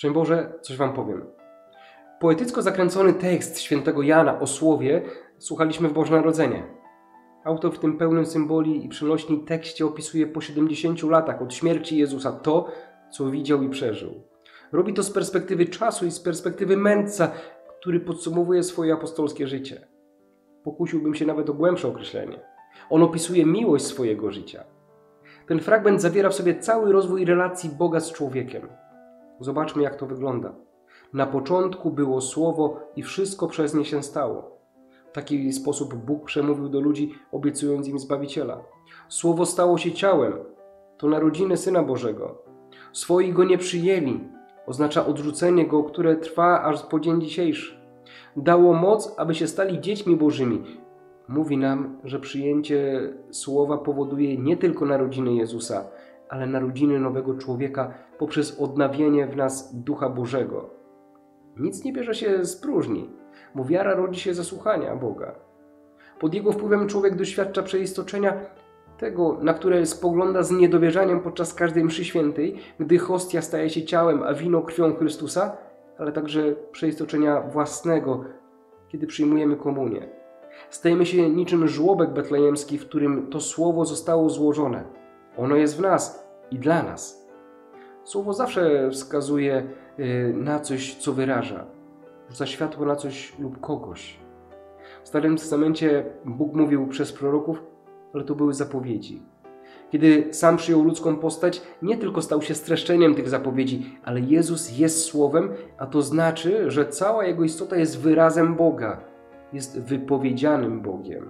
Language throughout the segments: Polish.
Szczęść Boże, coś wam powiem. Poetycko zakręcony tekst świętego Jana o słowie słuchaliśmy w Boże Narodzenie. Autor w tym pełnym symboli i przenośni tekście opisuje po 70 latach od śmierci Jezusa to, co widział i przeżył. Robi to z perspektywy czasu i z perspektywy mędrca, który podsumowuje swoje apostolskie życie. Pokusiłbym się nawet o głębsze określenie. On opisuje miłość swojego życia. Ten fragment zawiera w sobie cały rozwój relacji Boga z człowiekiem. Zobaczmy, jak to wygląda. Na początku było Słowo i wszystko przez nie się stało. W taki sposób Bóg przemówił do ludzi, obiecując im Zbawiciela. Słowo stało się ciałem. To narodziny Syna Bożego. Swoi Go nie przyjęli. Oznacza odrzucenie Go, które trwa aż po dzień dzisiejszy. Dało moc, aby się stali dziećmi Bożymi. Mówi nam, że przyjęcie Słowa powoduje nie tylko narodziny Jezusa, ale narodziny nowego człowieka poprzez odnawienie w nas Ducha Bożego. Nic nie bierze się z próżni, bo wiara rodzi się ze słuchania Boga. Pod Jego wpływem człowiek doświadcza przeistoczenia tego, na które spogląda z niedowierzaniem podczas każdej mszy świętej, gdy hostia staje się ciałem, a wino krwią Chrystusa, ale także przeistoczenia własnego, kiedy przyjmujemy komunię. Stajemy się niczym żłobek betlejemski, w którym to Słowo zostało złożone. Ono jest w nas i dla nas. Słowo zawsze wskazuje na coś, co wyraża. Rzuca światło na coś lub kogoś. W Starym Testamencie Bóg mówił przez proroków, ale to były zapowiedzi. Kiedy sam przyjął ludzką postać, nie tylko stał się streszczeniem tych zapowiedzi, ale Jezus jest Słowem, a to znaczy, że cała Jego istota jest wyrazem Boga. Jest wypowiedzianym Bogiem.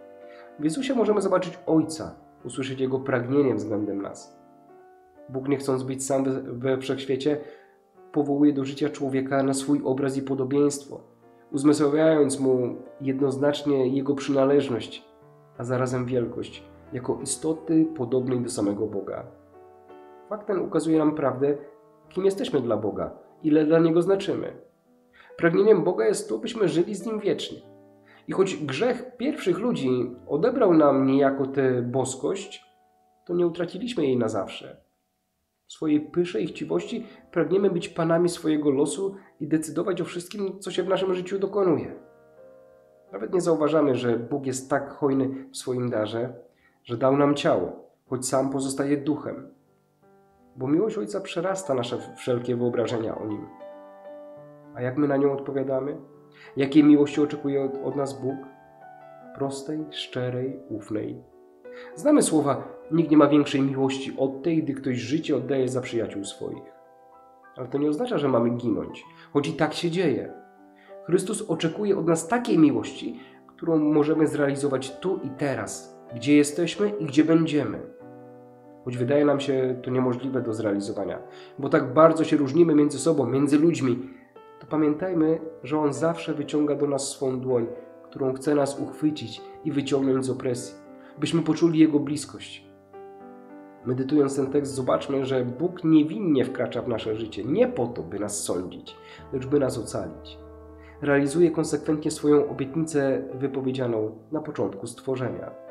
W Jezusie możemy zobaczyć Ojca, usłyszeć Jego pragnienie względem nas. Bóg, nie chcąc być sam we wszechświecie, powołuje do życia człowieka na swój obraz i podobieństwo, uzmysławiając mu jednoznacznie jego przynależność, a zarazem wielkość, jako istoty podobnej do samego Boga. Fakt ten ukazuje nam prawdę, kim jesteśmy dla Boga, ile dla Niego znaczymy. Pragnieniem Boga jest to, byśmy żyli z Nim wiecznie. I choć grzech pierwszych ludzi odebrał nam niejako tę boskość, to nie utraciliśmy jej na zawsze. W swojej pysze i chciwości pragniemy być panami swojego losu i decydować o wszystkim, co się w naszym życiu dokonuje. Nawet nie zauważamy, że Bóg jest tak hojny w swoim darze, że dał nam ciało, choć sam pozostaje duchem. Bo miłość Ojca przerasta nasze wszelkie wyobrażenia o Nim. A jak my na nią odpowiadamy? Jakiej miłości oczekuje od nas Bóg? Prostej, szczerej, ufnej. Znamy słowa: nikt nie ma większej miłości od tej, gdy ktoś życie oddaje za przyjaciół swoich. Ale to nie oznacza, że mamy ginąć, choć i tak się dzieje. Chrystus oczekuje od nas takiej miłości, którą możemy zrealizować tu i teraz, gdzie jesteśmy i gdzie będziemy. Choć wydaje nam się to niemożliwe do zrealizowania, bo tak bardzo się różnimy między sobą, między ludźmi, to pamiętajmy, że On zawsze wyciąga do nas swą dłoń, którą chce nas uchwycić i wyciągnąć z opresji, byśmy poczuli Jego bliskość. Medytując ten tekst, zobaczmy, że Bóg niewinnie wkracza w nasze życie, nie po to, by nas sądzić, lecz by nas ocalić. Realizuje konsekwentnie swoją obietnicę wypowiedzianą na początku stworzenia.